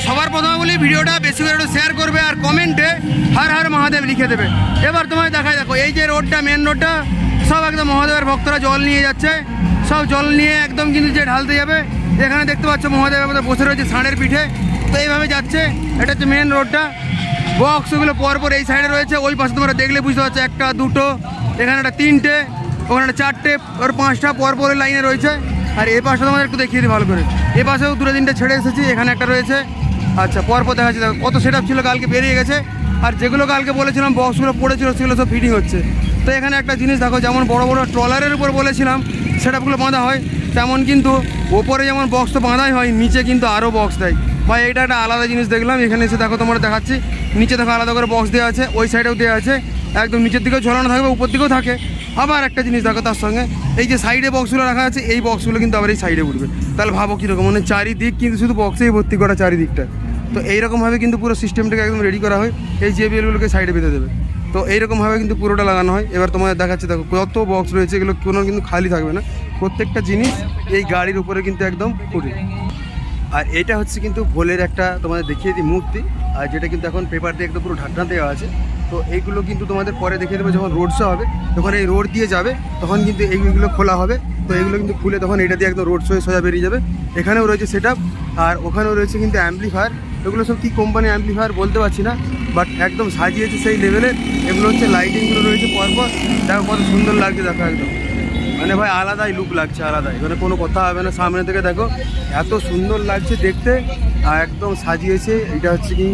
সবার প্রথমে বলি ভিডিওটা বেশি করে একটু শেয়ার করবে আর কমেন্টে হর হর মহাদেব লিখে দেবে। এবার তোমায় দেখায়, দেখো এই যে রোডটা, মেন রোডটা, সব একদম মহাদেবের ভক্তরা জল নিয়ে যাচ্ছে, সব জল নিয়ে একদম কিন্তু যে ঢালতে যাবে। এখানে দেখতে পাচ্ছ মহাদেব বসে রয়েছে ষাঁড়ের পিঠে, তো এইভাবে যাচ্ছে। এটা হচ্ছে মেন রোডটা। বক্সগুলো পরপর এই সাইডে রয়েছে, ওই পাশে তোমরা দেখলে বুঝতে পারছো, একটা দুটো, এখানে একটা তিনটে, ওখানে একটা চারটে, ওর পাঁচটা পরপর লাইনে রয়েছে। আর এ পাশে তোমাদের একটু দেখিয়ে দিই ভালো করে, এ পাশেও দুটো তিনটে ছেড়ে এসেছি, এখানে একটা রয়েছে। আচ্ছা, পরপর দেখা যাচ্ছে, দেখো কত সেট আপ ছিল, কালকে বেরিয়ে গেছে। আর যেগুলো কালকে বলেছিলাম বক্সগুলো পড়েছিল সেগুলো সব ফিটিং হচ্ছে। তো এখানে একটা জিনিস দেখো, যেমন বড় বড় ট্রলারের উপর বলেছিলাম সেট আপগুলো বাঁধা হয়, তেমন কিন্তু ওপরে যেমন বক্স তো বাঁধাই হয়, নিচে কিন্তু আরও বক্স দেয় ভাই। এটা একটা আলাদা জিনিস দেখলাম এখানে এসে। দেখো তোমরা দেখাচ্ছি, নিচে দেখো আলাদা করে বক্স দেওয়া আছে, ওই সাইডেও দেওয়া আছে, একদম নিচের দিকেও ঝোলানো থাকবে, উপর দিকেও থাকে। আবার একটা জিনিস দেখো তার সঙ্গে, এই যে সাইডে বক্সগুলো রাখা আছে, এই বক্সগুলো কিন্তু আবার এই সাইডে উঠবে। তাহলে ভাবো কীরকম, মানে চারিদিক কিন্তু শুধু বক্সেই ভর্তি করা চারিদিকটা। তো এইরকমভাবে কিন্তু পুরো সিস্টেমটাকে একদম রেডি করা হয়, এই JBL-গুলোকে সাইডে বেঁধে দেবে। তো এইরকমভাবে কিন্তু পুরোটা লাগানো হয়। এবার তোমাদের দেখাচ্ছে, দেখো কত বক্স রয়েছে, এগুলো কোনো কিন্তু খালি থাকবে না, প্রত্যেকটা জিনিস এই গাড়ির উপরে কিন্তু একদম ফুটে। আর এটা হচ্ছে কিন্তু ভোলের একটা তোমাদের দেখিয়ে দিই মূর্তি, আর যেটা কিন্তু এখন পেপার দিয়ে একদম পুরো ঢাকনা দেওয়া আছে। তো এইগুলো কিন্তু তোমাদের পরে দেখিয়ে দেবো, যখন রোড শো হবে তখন এই রোড দিয়ে যাবে, তখন কিন্তু এইগুলো খোলা হবে। তো এইগুলো কিন্তু খুলে তখন এটা দিয়ে একদম রোড শোয়ে সোজা বেরিয়ে যাবে। এখানেও রয়েছে সেট আপ, আর ওখানেও রয়েছে কিন্তু অ্যাম্পলিফায়ার। এগুলো সব কী কোম্পানি অ্যাম্পলিফায়ার বলতে পারছি না, বাট একদম সাজিয়েছে সেই লেভেলের। এগুলো হচ্ছে লাইটিংগুলো রয়েছে পরপর, দেখো কত সুন্দর লাগছে, দেখো একদম মানে ভাই আলাদাই লুক লাগছে, আলাদাই, মানে কোনো কথা হবে না। সামনে থেকে দেখো এত সুন্দর লাগছে দেখতে, আর একদম সাজিয়েছে। এটা হচ্ছে কি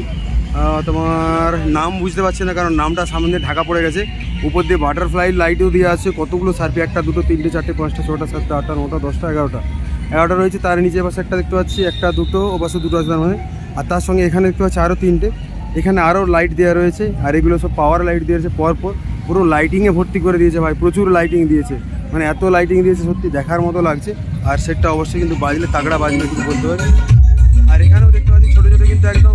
তোমার নাম বুঝতে পারছি না, কারণ নামটা সামনে দিয়ে ঢাকা পড়ে গেছে। উপর দিয়ে বাটারফ্লাই লাইটও দিয়ে আছে, কতগুলো সার্ফি, একটা দুটো তিনটে চারটে পাঁচটা ছটা সাতটা আটটা নটা 10টা 11টা রয়েছে। তার নিচে পাশে একটা দেখতে পাচ্ছি, একটা দুটো, ও পাশে দুটো আছে তার মানে। আর তার সঙ্গে এখানে দেখতে পাচ্ছি আরও তিনটে, এখানে আরও লাইট দেওয়া রয়েছে। আর এগুলো সব পাওয়ার লাইট দিয়েছে পরপর, পুরো লাইটিংয়ে ভর্তি করে দিয়েছে ভাই, প্রচুর লাইটিং দিয়েছে, মানে এত লাইটিং দিয়েছে সত্যি দেখার মতো লাগছে। আর সেটটা অবশ্যই কিন্তু বাজলে তাগড়া বাজবে কিন্তু বলতে পারে। আর এখানেও দেখতে পাচ্ছি ছোটো ছোটো কিন্তু একদম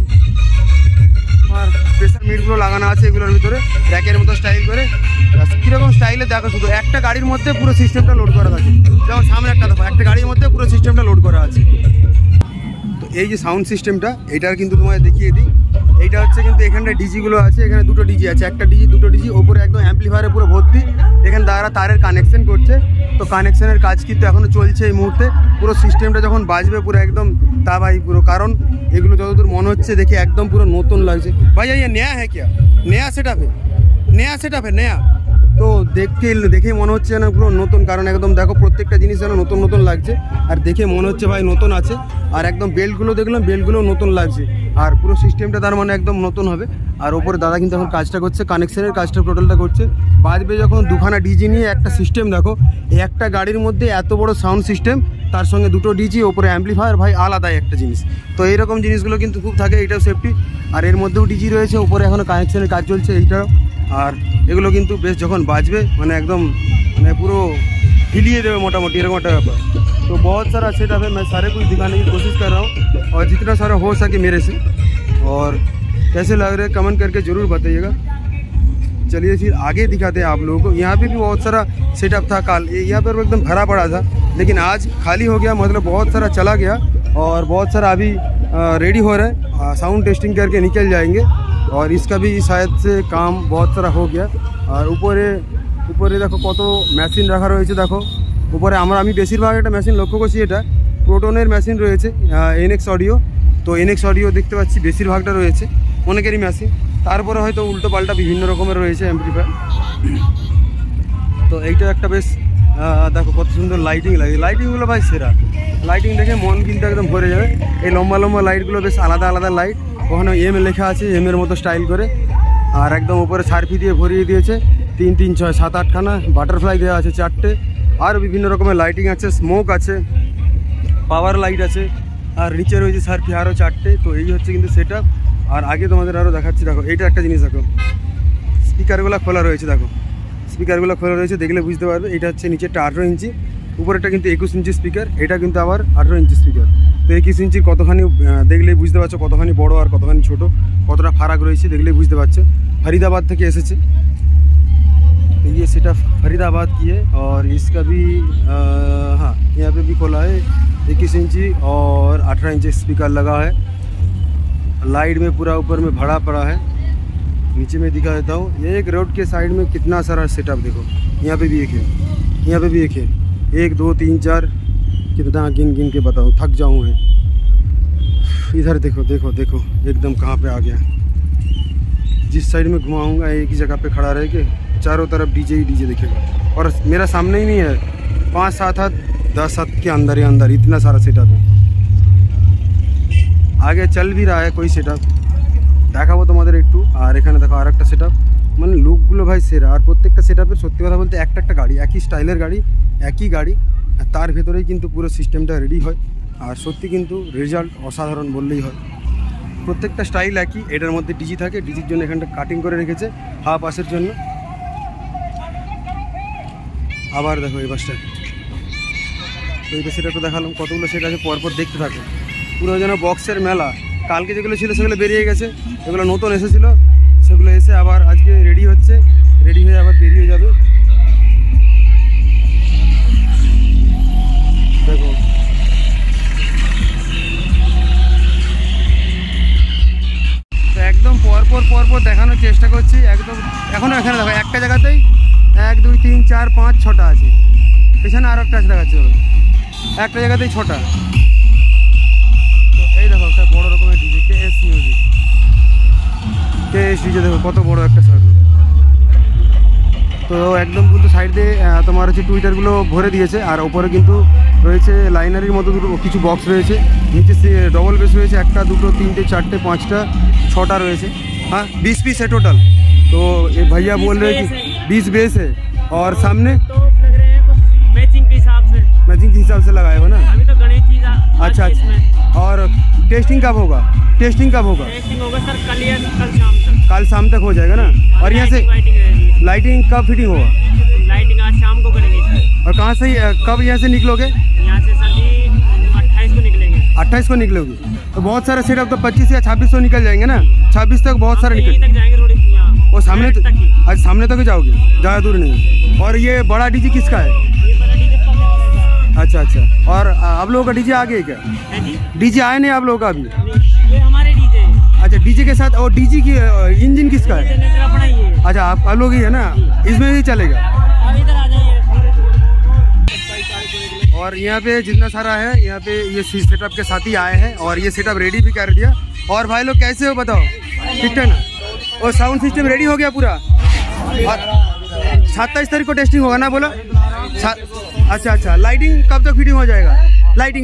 আর প্রেসার মিটগুলো লাগানো আছে এগুলোর ভিতরে, র্যাকের মতো স্টাইল করে। কীরকম স্টাইলে দেখো, শুধু একটা গাড়ির মধ্যে পুরো সিস্টেমটা লোড করা থাকে। যেমন সামনে একটা দেখো, একটা গাড়ির মধ্যে পুরো সিস্টেমটা লোড করা আছে। তো এই যে সাউন্ড সিস্টেমটা, এটার কিন্তু তোমায় দেখিয়ে দিই। এইটা হচ্ছে কিন্তু এখানটা ডিজিগুলো আছে, এখানে দুটো ডিজি আছে, একটা ডিজি দুটো ডিজি, ওপরে একদম অ্যাম্পলিফায়ারে পুরো ভর্তি। এখানে দ্বারা তারের কানেকশন করছে, তো কানেকশনের কাজ কিন্তু এখনও চলছে এই মুহূর্তে। পুরো সিস্টেমটা যখন বাজবে পুরো একদম তা ভাই পুরো, কারণ এগুলো যতদূর মনে হচ্ছে দেখে একদম পুরো নতুন লাগছে ভাই। ये नया है क्या? नया सेटअप है, नया सेटअप है नया। তো দেখে মনে হচ্ছে যেন পুরো নতুন, কারণ একদম দেখো প্রত্যেকটা জিনিস যেন নতুন নতুন লাগছে। আর দেখে মনে হচ্ছে ভাই নতুন আছে। আর একদম বেল্টগুলো দেখলাম, বেল্টগুলো নতুন লাগছে। আর পুরো সিস্টেমটা তার মানে একদম নতুন হবে। আর ওপরে দাদা কিন্তু এখন কাজটা করছে, কানেকশনের কাজটা টোটালটা করছে। বাজবে যখন দুখানা ডিজি নিয়ে একটা সিস্টেম, দেখো এই একটা গাড়ির মধ্যে এত বড় সাউন্ড সিস্টেম, তার সঙ্গে দুটো ডিজি, ওপরে অ্যাম্পলিফায়ার, ভাই আলাদাই একটা জিনিস। তো এইরকম জিনিসগুলো কিন্তু খুব থাকে, এটাও সেফটি। আর এর মধ্যেও ডিজি রয়েছে, ওপরে এখনও কানেকশনের কাজ চলছে এইটাও। আর এগুলো কিন্তু বেশ যখন বাজবে মানে একদম মানে পুরো हिलिए देवे मोटामोटी एरकम एक ब्यापार। तो बहुत सारा सेटअप है, मैं सारे कुछ दिखाने की कोशिश कर रहा हूँ और जितना सारा हो सके मेरे से। और कैसे लग रहे कमेंट करके ज़रूर बताइएगा। चलिए फिर आगे दिखाते हैं आप लोगों को। यहाँ पे भी बहुत सारा सेटअप था, कल यहाँ पर एकदम भरा पड़ा था, लेकिन आज खाली हो गया, मतलब बहुत सारा चला गया और बहुत सारा अभी रेडी हो रहा है, साउंड टेस्टिंग करके निकल जाएंगे। और इसका भी शायद से काम बहुत सारा हो गया। और ऊपरे देखो कत मेशिन रखा रही है, देखो ऊपरे আমি বেশিরভাগ একটা মেশিন লক্ষ্য করছি, এটা প্রোটনের মেশিন রয়েছে NX অডিও। তো NX অডিও দেখতে পাচ্ছি বেশিরভাগটা রয়েছে, অনেকেরই মেশিন। তারপরে হয়তো উল্টো পাল্টা বিভিন্ন রকমের রয়েছে অ্যাম্পলিফায়ার। তো এইটা একটা বেশ দেখো কত সুন্দর লাইটিং লাগে, লাইটিংগুলো ভাই সেরা। লাইটিং দেখে মন কিন্তু একদম ভরে যাবে। এই লম্বা লম্বা লাইটগুলো বেশ আলাদা আলাদা লাইট, ওখানে M লেখা আছে, M এর মতো স্টাইল করে। আর একদম উপরে সার্ফি দিয়ে ভরিয়ে দিয়েছে 3 3 6 7 8খানা, বাটারফ্লাই দেওয়া আছে 4টে। আর বিভিন্ন রকমের লাইটিং আছে, স্মোক আছে, পাওয়ার লাইট আছে। আর নিচে রয়েছে সার্ফি আরও 4টে। তো এই হচ্ছে কিন্তু সেটআপ। আর আগে তোমাদের আরও দেখাচ্ছি, দেখো এইটা একটা জিনিস, দেখো স্পিকারগুলো খোলা রয়েছে, দেখো স্পিকারগুলো খোলা রয়েছে, দেখলে বুঝতে পারবে। এটা হচ্ছে নিচেরটা 18 ইঞ্চি, উপরেরটা কিন্তু 21 ইঞ্চি স্পিকার, এটা কিন্তু আবার 18 ইঞ্চি স্পিকার। তো 21 ইঞ্চির কতখানি দেখলেই বুঝতে পারছো কতখানি বড় আর কতখানি ছোট, কতটা ফারাক রয়েছে দেখলেই বুঝতে পারছো। फरीदाबाद থেকে এসেছে। तो ये सेटअप फरीदाबाद की है और इसका भी हाँ यहाँ पे भी खोला है 21 इंची और 18 इंची स्पीकर लगा है। लाइट में पूरा ऊपर में भरा पड़ा है। नीचे में दिखा देता हूँ। ये एक रोड के साइड में कितना सारा सेटअप देखो। यहाँ पे भी एक है, यहाँ पे भी एक है। 1 2 3 4 कितना गिन गिन के बताओ, थक जाऊँ है। इधर देखो देखो देखो एकदम कहाँ पे आ गया। जिस साइड में घुमाऊँगा एक ही जगह पे खड़ा रह के चारों तरफ डीजे ही डीजे दिखेगा। और मेरा सामने ही नहीं है, 5 7 हाथ 10 हाथ के अंदर ही अंदर इतना सारा सेटअप है। आगे चल भी रहा है कोई सेटअप, দেখাবো তোমাদের একটু। আর এখানে দেখো আর একটা সেটআপ, মানে লুকগুলো ভাই সেরা। আর প্রত্যেকটা সেটআপের সত্যি কথা বলতে একটা একটা গাড়ি, একই স্টাইলের গাড়ি, একই গাড়ি, আর তার ভেতরেই কিন্তু পুরো সিস্টেমটা রেডি হয়। আর সত্যি কিন্তু রেজাল্ট অসাধারণ বললেই হয়। প্রত্যেকটা স্টাইল একই। এটার মধ্যে ডিজি থাকে, ডিজির জন্য এখানটা কাটিং করে রেখেছে হাফ পাসের জন্য। আবার দেখো এই বাসটা, তো এইটা সেটা তো দেখালাম। কতগুলো সেট আছে পরপর দেখতে থাকো। পুরো যেন বক্সের মেলা। কালকে যেগুলো ছিল সেগুলো বেরিয়ে গেছে, এগুলো নতুন এসেছিলো, সেগুলো এসে আবার আজকে রেডি হচ্ছে, রেডি হয়ে আবার বেরিয়ে যাবে। দেখো তো একদম পরপর পরপর দেখানোর চেষ্টা করছি একদম। এখনও এখানে দেখো একটা জায়গাতেই 1 2 3 4 5 6টা আছে, পেছনে আরও একটা আছে দেখাচ্ছে, একটা জায়গাতেই 6টা। এই দেখো একটা বড় রকমের DJ, KS music, KS DJ দেখো কত বড় একটা সার্কিট। তো একদম কিন্তু সাইড দিয়ে তোমার হচ্ছে টুইটারগুলো ভরে দিয়েছে। আর ওপরে কিন্তু রয়েছে লাইনারির মতো দুটো কিছু বক্স রয়েছে। নিচে ডবল বেস রয়েছে 1 2 3 4 5 6টা রয়েছে। हाँ 20 पीस है टोटल। तो ये भैया बोल रहे हैं कि 20 बेस है और सामने मैचिंग के हिसाब से, मैचिंग के हिसाब से लगाए हो ना। अभी तो गणेश जी अच्छा अच्छा। और टेस्टिंग कब होगा? टेस्टिंग कब होगा? टेस्टिंग होगा सर कल या कल शाम तक। कल शाम तक हो जाएगा ना। और यहाँ से लाइटिंग कब फिटिंग होगा? लाइटिंग आज शाम को करेंगे सर। और कहाँ से कब यहाँ से निकलोगे? यहाँ से सर जी 28 को निकलेंगे। 28 को निकलोगे तो बहुत सारे सेटअप तो 25 या 26 को निकल जाएंगे ना। 26 तक बहुत सारे यहीं निकल तक जाएंगे रोड यहाँ और सामने तक ही। आज सामने तक ही जाओगे, ज़्यादा दूर नहीं। और ये बड़ा डीजे किसका है? ये बड़ा डीजे पकड़ रहेगा। अच्छा अच्छा। और आप लोगों का डीजे आ गया क्या? है जी, डीजे आए नहीं आप लोगों का अभी? ये हमारे डीजे है। अच्छा डीजे के साथ। और डीजे की इंजन किसका है? जनरेटर अपना ही है। अच्छा आप लोग ही है ना, इसमें ही चलेगा। अब इधर आ जाइए। और यहाँ पे जितना सारा है यहाँ पे ये सेटअप के साथ ही आए हैं और ये सेटअप रेडी भी कर दिया। और भाई लोग कैसे हो बताओ? ठीक है ना। और साउंड सिस्टम रेडी हो गया पूरा। और 27 तारीख को टेस्टिंग होगा ना बोला? अच्छा अच्छा। लाइटिंग कब तक फिटिंग हो जाएगा? लाइटिंग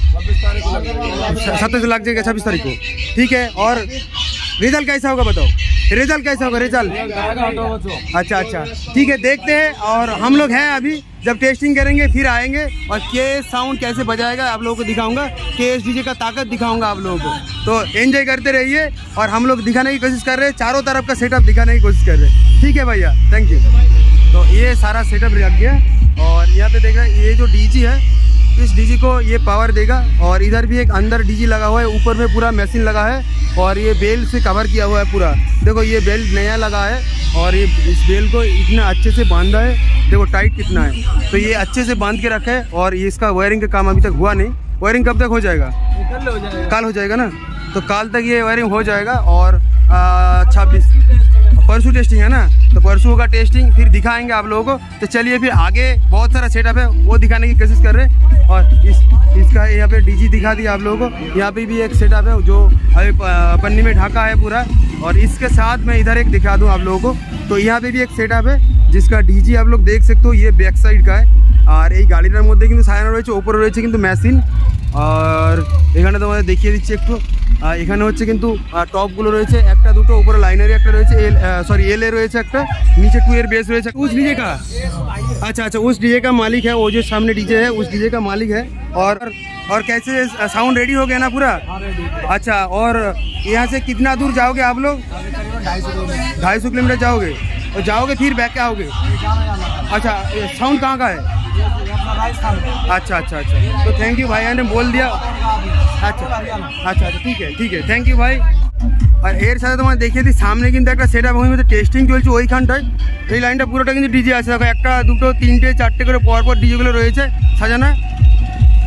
27 लग जाएगा 26 तारीख को। ठीक है। और रिजल्ट कैसा होगा बताओ? रिजल्ट कैसा होगा? रिजल्ट अच्छा अच्छा ठीक है, देखते हैं। और हम लोग हैं अभी, जब टेस्टिंग करेंगे फिर आएंगे और KS साउंड कैसे बजाएगा आप लोगों को दिखाऊंगा। KS डीजे का ताकत दिखाऊंगा आप लोगों को। तो एंजॉय करते रहिए। और हम लोग दिखाने की कोशिश कर रहे हैं, चारों तरफ का सेटअप दिखाने की कोशिश कर रहे हैं। ठीक है भैया, थैंक यू। तो ये सारा सेटअप रख गया। और यहाँ पे देख रहे हैं ये जो डीजी है, इस डीजी को ये पावर देगा। और इधर भी एक अंदर डीजी लगा हुआ है, ऊपर में पूरा मशीन लगा है और ये बेल से कवर किया हुआ है पूरा। देखो ये बेल नया लगा है और ये इस बेल को इतना अच्छे से बांधा है, देखो टाइट कितना है। तो ये अच्छे से बांध के रखा है। और ये इसका वायरिंग का काम अभी तक हुआ नहीं। वायरिंग कब तक हो जाएगा? कल हो जाएगा ना। तो कल तक ये वायरिंग हो जाएगा। और 26 परसों टेस्टिंग है ना, तो परसों होगा टेस्टिंग, फिर दिखाएंगे आप लोगों को। तो चलिए फिर आगे बहुत सारा सेटअप है वो दिखाने की कोशिश कर रहे हैं। और इसका यहाँ पे डीजी दिखा दिया आप लोगों को। यहाँ पे भी एक सेटअप है जो अभी पन्नी में ढका है पूरा। और इसके साथ मैं इधर एक दिखा दूँ आप लोगों को। तो यहाँ पे भी एक सेटअप है जिसका डीजी आप लोग देख सकते हो, ये बैक साइड का है। और এই গাড়িটার মধ্যে কিন্তু সাজানো রয়েছে, ওপরে রয়েছে কিন্তু মেশিন। আর এখানে তোমাদের দেখিয়ে দিচ্ছি একটু। এখানে হচ্ছে কিন্তু টপগুলো রয়েছে, একটা দুটো উপরে লাইনারি একটা রয়েছে, एल রয়েছে একটা, नीचे 2 एयर बेस रয়েছে। उस डीजे का अच्छा अच्छा उस डीजे का मालिक है वो, जो सामने डीजे है उस डीजे का मालिक है। और कैसे साउंड रेडी हो गया ना पूरा? अच्छा। और यहाँ से कितना दूर जाओगे आप लोग? 250 किलोमीटर जाओगे। और जाओगे फिर बैक आओगे? अच्छा साउंड कहाँ का है? अच्छा अच्छा अच्छा। तो थैंक यू भाई ने बोल दिया। अच्छा अच्छा ठीक है थैंक यू भाई। আর এর সাথে তোমার দেখিয়ে দিই সামনে কিন্তু একটা সেটআপ হয়ে টেস্টিং চলছে ওইখানটায়। এই লাইনটা পুরোটা কিন্তু ডিজে আছে। দেখো 1 2 3 4 করে পরপর ডিজেগুলো রয়েছে সাজানো।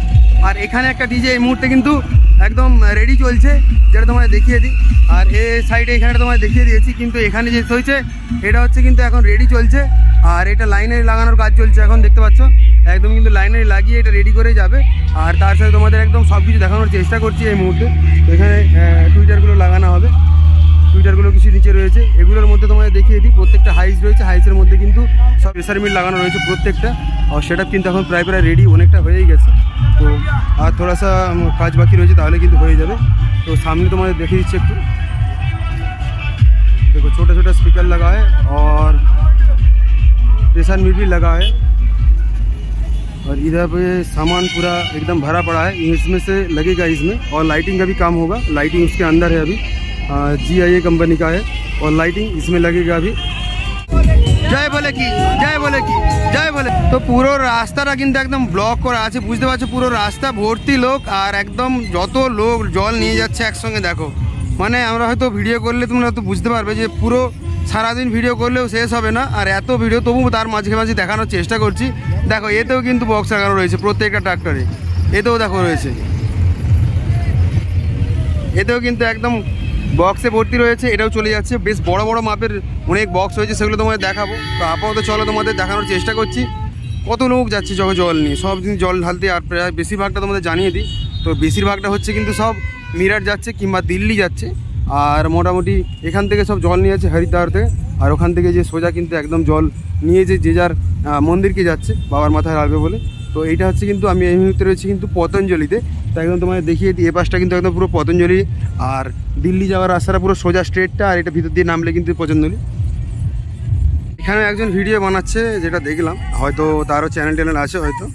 আর এখানে একটা ডিজে এই মুহূর্তে কিন্তু একদম রেডি চলছে, যেটা তোমায় দেখিয়ে দিই। আর এই সাইডে এখানে তোমায় দেখিয়ে দিয়েছি, কিন্তু এখানে যে হয়েছে এটা হচ্ছে কিন্তু এখন রেডি চলছে। আর এটা লাইনে লাগানোর কাজ চলছে এখন, দেখতে পাচ্ছ একদম কিন্তু লাইনে লাগিয়ে এটা রেডি করে যাবে। আর তার সাথে তোমাদের একদম সব কিছু দেখানোর চেষ্টা করছি এই মুহূর্তে। এখানে টুইটারগুলো লাগানো হবে, টুইটারগুলো কিছু নিচে রয়েছে, এগুলোর মধ্যে তোমাদের দেখিয়ে দিই। প্রত্যেকটা হাইস রয়েছে, হাইসের মধ্যে কিন্তু সব প্রেসার মিট লাগানো রয়েছে প্রত্যেকটা। আর সেটা কিন্তু এখন প্রায় রেডি, অনেকটা হয়েই গেছে। তো আর থোড়াসা কাজ বাকি রয়েছে, তাহলে কিন্তু হয়ে যাবে। তো সামনে তোমাদের देखे दिच्छे একটু, देखो छोटा छोटा स्पीकर लगा है और प्रेशर मीट भी लगा है। और इधर पे सामान पूरा एकदम भरा पड़ा है, इसमें से लगेगा इसमें। और लाइटिंग का भी काम होगा, लाइटिंग उसके अंदर है अभी, GIA कंपनी का है। और लाइटिंग इसमें लगेगा अभी। জয় বলে কি, জয় বলে কি, জয় বলে। তো পুরো রাস্তাটা কিন্তু একদম ব্লক করা আছে, বুঝতে পারছো, পুরো রাস্তা ভর্তি লোক। আর একদম যত লোক জল নিয়ে যাচ্ছে একসঙ্গে, দেখো মানে আমরা হয়তো ভিডিও করলে তোমরা হয়তো বুঝতে পারবে যে পুরো সারাদিন ভিডিও করলেও শেষ হবে না। আর এত ভিডিও তবু তার মাঝে মাঝে দেখানোর চেষ্টা করছি। দেখো এতেও কিন্তু বক্স লাগানো রয়েছে প্রত্যেকটা ট্রাক্টরে, এতেও দেখো রয়েছে, এতেও কিন্তু একদম বক্সে ভর্তি রয়েছে। এটাও চলে যাচ্ছে, বেশ বড় বড় মাপের অনেক বক্স রয়েছে, সেগুলো তোমাদের দেখাবো। তো আপাতত চলো তোমাদের দেখানোর চেষ্টা করছি কত লোক যাচ্ছে যখন জল নিয়ে, সব দিন জল ঢালতে। আর প্রায় বেশিরভাগটা তোমাদের জানিয়ে দিই, তো বেশিরভাগটা হচ্ছে কিন্তু সব মিরাট যাচ্ছে কিংবা দিল্লি যাচ্ছে। আর মোটামুটি এখান থেকে সব জল নিয়ে যাচ্ছে হরিদ্বার থেকে। আর ওখান থেকে যে সোজা কিন্তু একদম জল নিয়ে যে যার মন্দিরকে যাচ্ছে বাবার মাথায় রাখবে বলে। তো এইটা হচ্ছে কিন্তু আমি এই মুহূর্তে রয়েছি কিন্তু পতঞ্জলিতে। তো একদম তোমাদের দেখিয়ে দিই, এ পাশটা কিন্তু একদম পুরো পতঞ্জলি। আর দিল্লি যাওয়ার রাস্তাটা পুরো সোজা স্ট্রেটটা, আর এটা ভিতর দিয়ে নামলে কিন্তু পতঞ্জলি। এখানে একজন ভিডিও বানাচ্ছে, যেটা দেখলাম, হয়তো তারও চ্যানেল আছে হয়তো।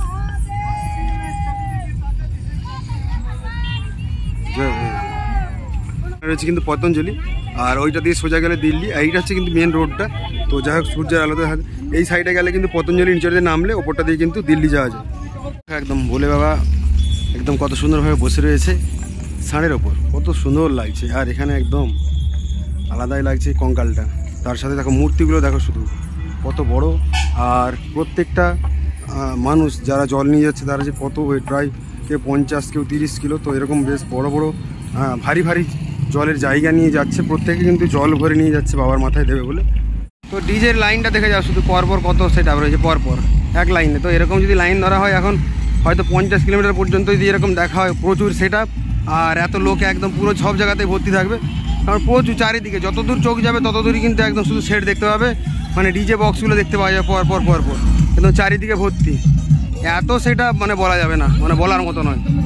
রয়েছে কিন্তু পতঞ্জলি, আর ওইটা দিয়ে সোজা গেলে দিল্লি। এইটা হচ্ছে কিন্তু মেন রোডটা। তো যাই হোক, সূর্যের আলোতে এই সাইডে গেলে কিন্তু পতঞ্জলি, নিচে দিয়ে নামলে ওপরটা দিয়ে কিন্তু দিল্লি যাওয়া যায়। একদম ভোলে বাবা একদম কত সুন্দরভাবে বসে রয়েছে ষাঁড়ের ওপর, কত সুন্দর লাগছে। আর এখানে একদম আলাদাই লাগছে কঙ্কালটা। তার সাথে দেখো মূর্তিগুলো দেখো শুধু কত বড়। আর প্রত্যেকটা মানুষ যারা জল নিয়ে যাচ্ছে তারা যে কত ওয়েট, প্রায় কেউ 50, কেউ 30 কিলো। তো এরকম বেশ বড় বড় ভারী ভারী জলের জায়গা নিয়ে যাচ্ছে, প্রত্যেকে কিন্তু জল ভরে নিয়ে যাচ্ছে বাবার মাথায় দেবে বলে। তো ডিজের লাইনটা দেখে যাও শুধু, পরপর কত সেট আপ রয়েছে পরপর এক লাইনে। তো এরকম যদি লাইন ধরা হয় এখন হয়তো 50 কিলোমিটার পর্যন্ত যদি এরকম দেখা হয়, প্রচুর সেট আপ। আর এত লোক একদম পুরো সব জায়গাতেই ভর্তি থাকবে, কারণ প্রচুর চারিদিকে যত দূর চোখ যাবে তত দূরই কিন্তু একদম শুধু সেট দেখতে পাবে, মানে ডিজে বক্সগুলো দেখতে পাওয়া যাবে পরপর পরপর, একদম চারিদিকে ভর্তি। এত সেট আপ মানে বলা যাবে না, মানে বলার মতো নয়।